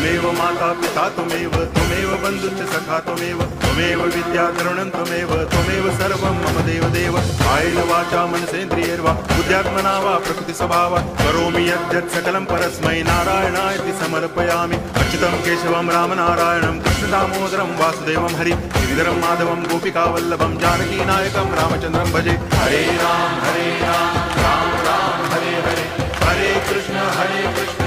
त्वमेव माता पिता त्वमेव बन्धुश्च सखा त्वमेव विद्या द्रविणं त्वमेव सर्वं मम देव कायेन वाचा मनसेन्द्रियैर्वा बुद्ध्यात्मना वा प्रकृतिस्वभावात् करोमि यद्यत् सकलं परस्मै नारायणायति समर्पयामि। अच्युतं केशवं रामनारायणं कृष्णदामोदरं वासुदेवं हरि गिरिधरं माधवं गोपिकावल्लभं जानकीनायकं रामचन्द्रं भजे। हरे राम राम राम हरे हरे हरे कृष्ण